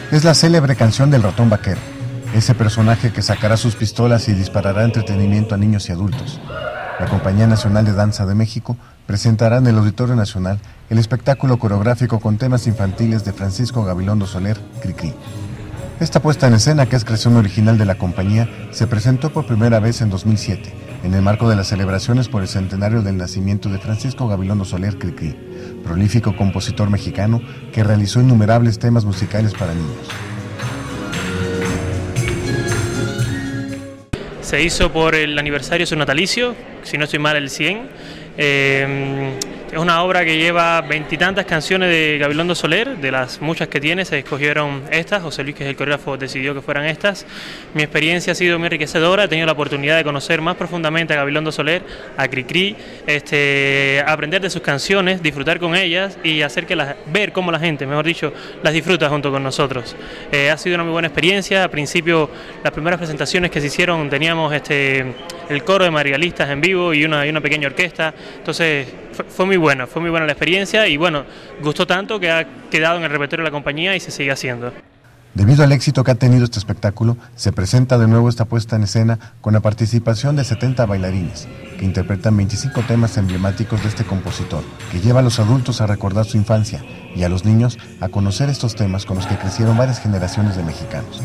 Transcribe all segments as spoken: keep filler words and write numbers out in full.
Es la célebre canción del ratón vaquero, ese personaje que sacará sus pistolas y disparará entretenimiento a niños y adultos. La Compañía Nacional de Danza de México presentará en el Auditorio Nacional el espectáculo coreográfico con temas infantiles de Francisco Gabilondo Soler, Cricri. Esta puesta en escena, que es creación original de la compañía, se presentó por primera vez en dos mil siete, en el marco de las celebraciones por el centenario del nacimiento de Francisco Gabilondo Soler, Cricri, prolífico compositor mexicano que realizó innumerables temas musicales para niños. Se hizo por el aniversario de su natalicio, si no estoy mal el cien. Eh, es una obra que lleva veintitantas canciones de Gabilondo Soler, de las muchas que tiene, se escogieron estas, José Luis, que es el coreógrafo, decidió que fueran estas. Mi experiencia ha sido muy enriquecedora, he tenido la oportunidad de conocer más profundamente a Gabilondo Soler, a Cricri, este, aprender de sus canciones, disfrutar con ellas y hacer que las, ver cómo la gente, mejor dicho, las disfruta junto con nosotros. Eh, ha sido una muy buena experiencia. Al principio, las primeras presentaciones que se hicieron, teníamos este, el coro de madrigalistas en vivo y una, y una pequeña orquesta, entonces fue, fue muy buena, fue muy buena la experiencia y bueno, gustó tanto que ha quedado en el repertorio de la compañía y se sigue haciendo. Debido al éxito que ha tenido este espectáculo, se presenta de nuevo esta puesta en escena con la participación de setenta bailarines, que interpretan veinticinco temas emblemáticos de este compositor, que lleva a los adultos a recordar su infancia y a los niños a conocer estos temas con los que crecieron varias generaciones de mexicanos.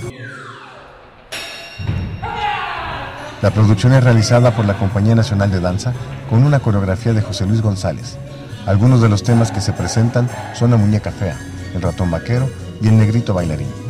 La producción es realizada por la Compañía Nacional de Danza con una coreografía de José Luis González. Algunos de los temas que se presentan son La Muñeca Fea, El Ratón Vaquero y El Negrito Bailarín.